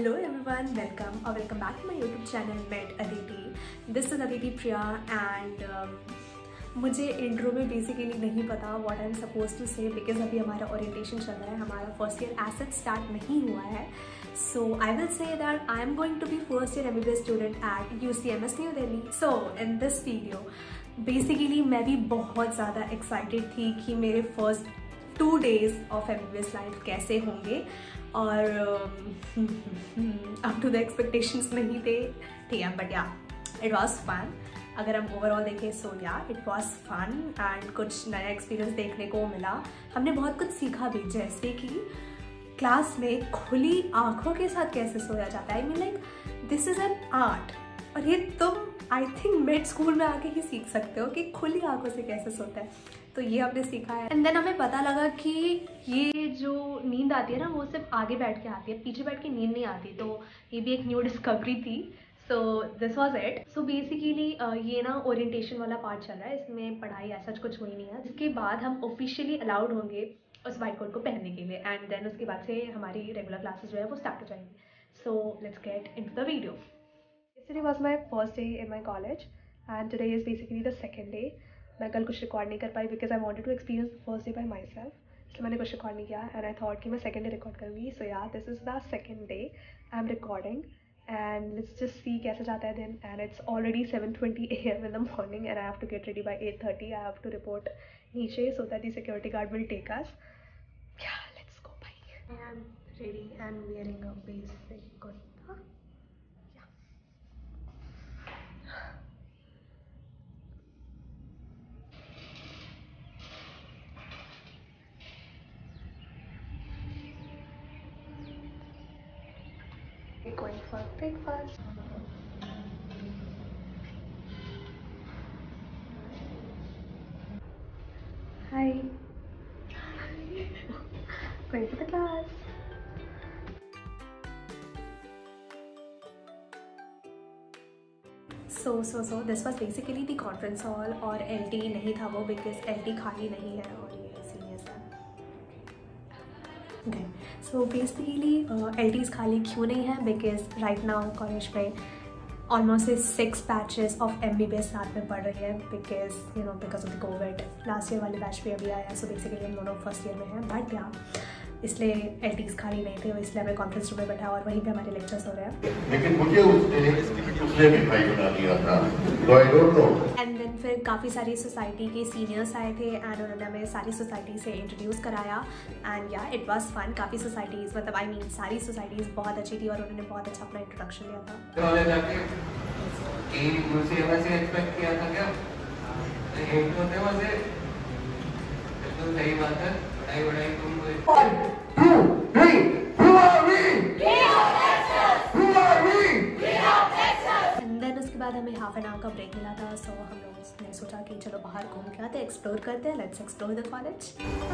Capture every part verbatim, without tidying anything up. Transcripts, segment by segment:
Hello everyone, welcome or welcome back to my YouTube channel Met Aditi. This is Aditi Priya and um, मुझे intro में basically नहीं पता what I am suppose to say because अभी हमारा orientation चल रहा है, हमारा फर्स्ट ईयर एसेट स्टार्ट नहीं हुआ है. So I will say that I am going to be first year MBBS student at UCMS New Delhi. So in this video basically मैं भी बहुत ज़्यादा एक्साइटेड थी कि मेरे first two days of MBBS life कैसे होंगे और अप टू द एक्सपेक्टेशंस नहीं थे, ठीक है, बट या इट वाज फन. अगर हम ओवरऑल देखें सो या इट वाज फन एंड कुछ नया एक्सपीरियंस देखने को मिला. हमने बहुत कुछ सीखा भी, जैसे कि क्लास में खुली आंखों के साथ कैसे सोया जाता है. I mean like this is an art और ये तुम आई थिंक मिड स्कूल में आके ही सीख सकते हो कि खुली आंखों से कैसे सोता है. तो ये हमने सीखा है एंड देन हमें पता लगा कि ये जो नींद आती है ना वो सिर्फ आगे बैठ के आती है, पीछे बैठ के नींद नहीं आती. तो ये भी एक न्यू डिस्कवरी थी. So this was it. So basically ये ना ओरिएंटेशन वाला पार्ट चल रहा है, इसमें पढ़ाई ऐसा कुछ हुई नहीं है. जिसके बाद हम ऑफिशियली अलाउड होंगे उस वाइट कोट को पहनने के लिए एंड देन उसके बाद से हमारी रेगुलर क्लासेस जो है वो स्टार्ट हो जाएंगी. So let's get into the video. Yesterday was my first day in my college and today is basically the second day. मैं कल कुछ रिकॉर्ड नहीं कर पाई because I wanted to experience the first day by myself, इसलिए मैंने कुछ record नहीं किया एंड आई थॉट कि मैं सेकंड डे रिकॉर्ड करूँगी. So yeah this is the second day I am recording and let's just see कैसे जाता है दिन. And it's already seven twenty A M in the morning and I have to get ready by eight thirty. I have to report नीचे so that the security guard will take us. Yeah let's go bye. I am ready and wearing a basic kurta. Going for breakfast. Hi. Going to the class. So so so this was basically the conference hall और L T नहीं था वो because L T खाली नहीं है और ये seniors है. Okay. So basically uh, L Ts खाली क्यों नहीं है बिकॉज राइट नाउ कॉलेज में almost six batches of M B B S साथ में पढ़ रही है because you know because of the covid. Last year वाले बैच भी अभी आया. सो बेसिकली हम दोनों फर्स्ट ईयर में हैं बट या इसलिए एल टीज खाली नहीं थे, इसलिए हमें कॉन्फ्रेंस रूम में बैठा और वहीं पे हमारे लेक्चर्स हो रहे हैं. लेकिन मुझे उसने उसने भी भाई बना दिया था तो I don't know. And then फिर काफ़ी सारी सोसाइटी के सीनियर्स आए थे एंड उन्होंने हमें सारी सोसाइटी से इंट्रोड्यूस कराया and yeah it was fun. काफ़ी सोसाइटीज़ मतलब आई मीन सारी सोसाइटीज़ बहुत अच्छी थी और उन्होंने बहुत अच्छा अपना इंट्रोडक्शन दिया था. सही बात है. पढ़ाई वढ़ाई तुम एंड देन उसके बाद हमें हाफ एन आवर का ब्रेक मिला था. सो हम लोग ने सोचा कि चलो बाहर घूम के आते हैं, एक्सप्लोर करते हैं. Let's explore the college.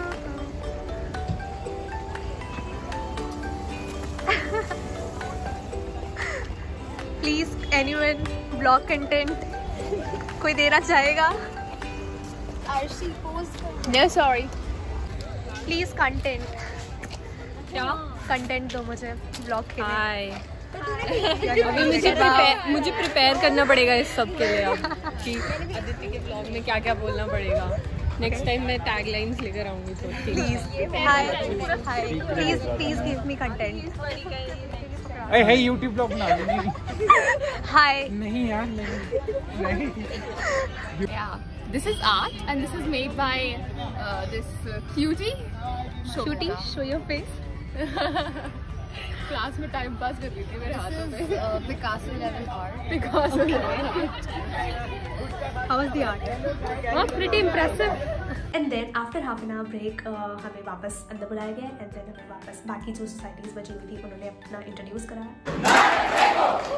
Please anyone blog content कोई देना चाहेगा? RC post no sorry please content. क्या कंटेंट दो मुझे ब्लॉग के लिए. अभी मुझे प्रिपेयर मुझे प्रिपेयर करना पड़ेगा इस सब के लिए अब कि अदिति के ब्लॉग में क्या क्या बोलना पड़ेगा. नेक्स्ट टाइम मैं टैग लाइन्स लेकर आऊँगी. तो please hi hi please please give me content. अरे है यूट्यूब ब्लॉग बना दे. हाय नहीं यार नहीं नहीं. This is art and this is made by uh, this uh, cutie. cutie show your face. Class में टाइम पास कर रही थी मेरे हाथों में. Picasso level art. Picasso. How was the art? Oh, pretty impressive. And then after half an hour break uh, हमें वापस अंदर बुलाया गया and then हमें वापस बाकी जो सोसाइटीज़ बची हुई थी उन्होंने अपना इंट्रोड्यूस कराया.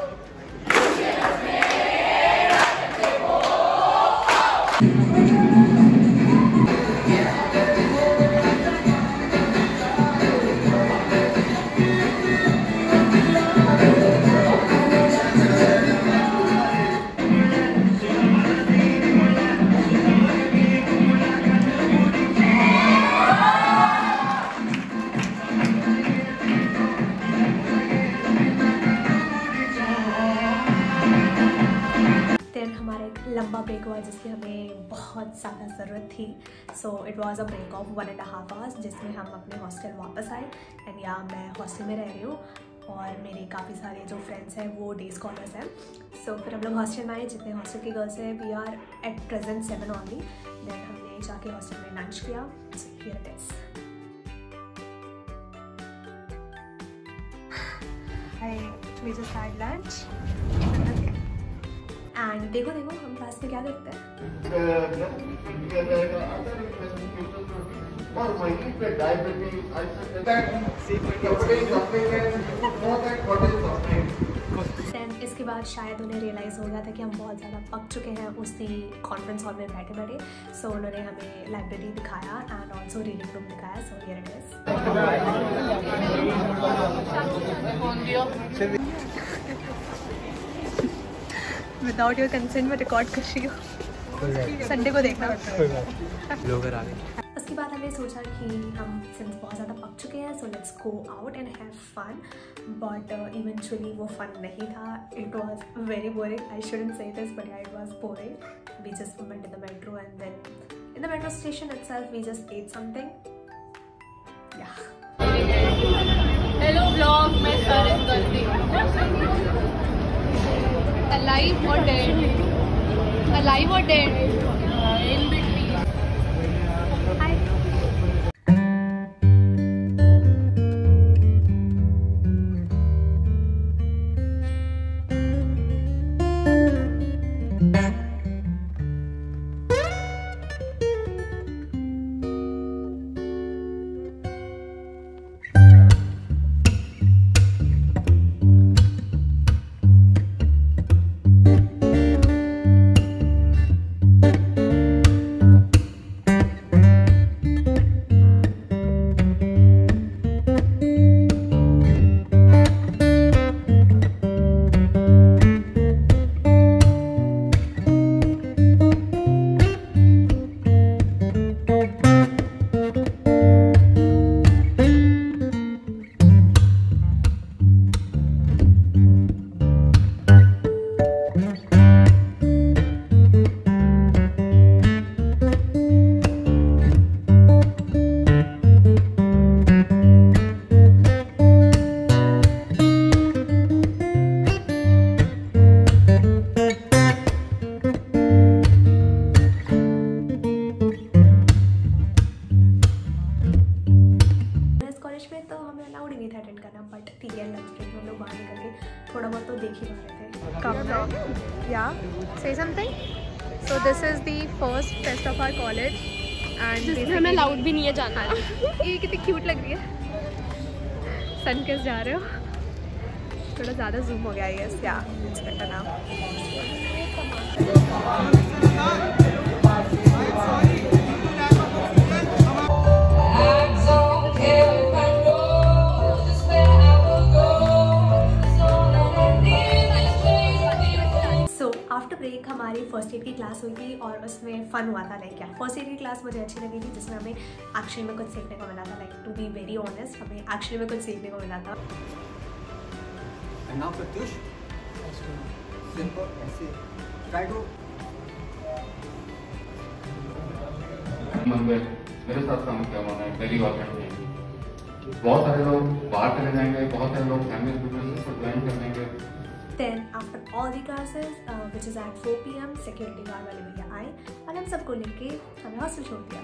हमारा एक लंबा ब्रेक हुआ जिसकी हमें बहुत ज़्यादा ज़रूरत थी. So it was a break of one and half hours जिसमें हम अपने हॉस्टल वापस आए. एंड या मैं हॉस्टल में रह रही हूँ और मेरे काफ़ी सारे जो फ्रेंड्स हैं वो डे स्कॉलर्स हैं. सो so, फिर हम लोग हॉस्टल में आए. जितने हॉस्टल के गर्ल्स हैं we are at present seven only. Then हमने जाके हॉस्टल में लंच किया. So here it is. We just had lunch. And देखो देखो हम क्लास में क्या करते हैं. और महीने पे डायबिटीज देन इसके बाद शायद उन्हें रियलाइज़ हो गया था कि हम बहुत ज़्यादा पक चुके हैं उसी कॉन्फ्रेंस हॉल में बैठे बैठे. सो so, उन्होंने हमें लाइब्रेरी दिखाया एंड ऑल्सो रीडिंग रूम दिखाया. So here it is. Without your consent मैं रिकॉर्ड कर रही हूँ. संडे को देखना. उसके बाद हमने सोचा कि हम सिंस बहुत ज़्यादा पक चुके हैं so let's go out and have fun. But eventually वो फन नहीं था. It was very boring. I shouldn't say this but it was boring. We just went in the metro and then in the metro station itself we just ate something. Yeah hello vlog. मैं सारिन गलती. Alive or dead? Alive or dead? In between. Hi. में तो हमें allowed ही नहीं था attend करना. But ठीक है लंच ब्रेक में हम लोग बाहर निकल के थोड़ा बहुत तो देख ही पा रहे थे. Come yeah, say something. So this is the first fest of our college and जिसमें हमें अलाउड भी नहीं है जाना. ये कितनी क्यूट लग रही है. सन किस जा रहे हो. थोड़ा ज़्यादा जूम हो गया है. Yes yeah it's better now. After break हमारी फर्स्ट एड की क्लास हुई थी और उसमें फ़न हुआ था. लाइक क्या फर्स्ट एड की क्लास मुझे अच्छी लगी थी जिसमें हमें एक्चुअली में कुछ सीखने को मिला था. Like to be very honest हमें एक्चुअली में कुछ सीखने को मिला था. And now Pratyush, simple ऐसे try to मेरे साथ काम किया मैंने दिल्ली वाले में. बहुत सारे लोग बाहर चले जाएंगे, बहुत सारे लोग फैमिली बिजनेस को ज्वाइन कर लेंगे. Then after all the classes, uh, which is at four p m security guard वाले भैया आए और हम सबको लेके हमें हॉस्टल छोड़ दिया.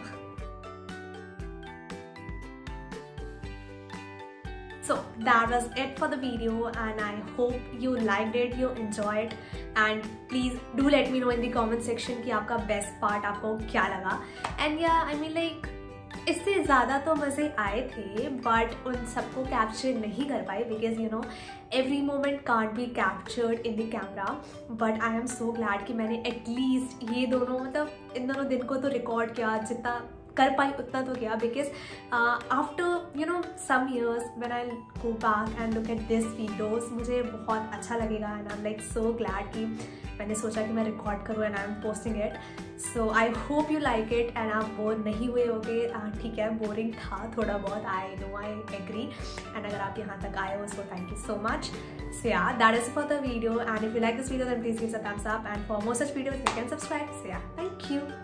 So that was it for the video and I hope you liked it, you enjoyed it and please do let me know in the comment section कि आपका best part आपको क्या लगा. And yeah, I mean like इससे ज़्यादा तो मज़े आए थे बट उन सबको कैप्चर नहीं कर पाए because you know every moment can't be captured in the camera. But I am so glad कि मैंने एटलीस्ट ये दोनों मतलब इन दोनों दिन को तो रिकॉर्ड किया जितना कर पाई उतना तो किया, because after you know some years when I go back and look at this videos मुझे बहुत अच्छा लगेगा and I am like so glad कि मैंने सोचा कि मैं रिकॉर्ड करूँ and I am posting it. So I hope you like it and आप बोर नहीं हुए होगे. ठीक है, बोरिंग था थोड़ा बहुत, I know, I agree. And अगर आप यहाँ तक आए हो सो thank you so much. So yeah, that is for the video, and if you like this video then please give us a thumbs up, and for more such videos you can subscribe. So yeah, thank you.